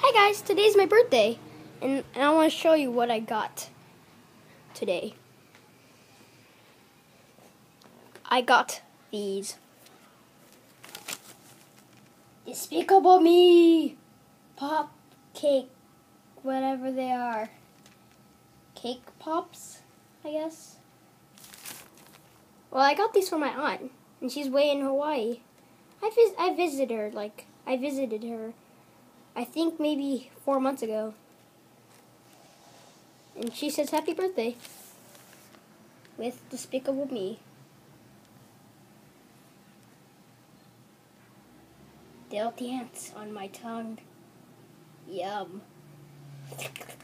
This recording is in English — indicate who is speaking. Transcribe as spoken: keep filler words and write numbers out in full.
Speaker 1: Hi guys, today's my birthday, and, and I want to show you what I got today. I got these Despicable Me pop cake, whatever they are. Cake pops, I guess. Well, I got these from my aunt, and she's way in Hawaii. I vis I visited her, like, I visited her, I think maybe four months ago. And she says happy birthday with Despicable Me. They'll dance on my tongue. Yum.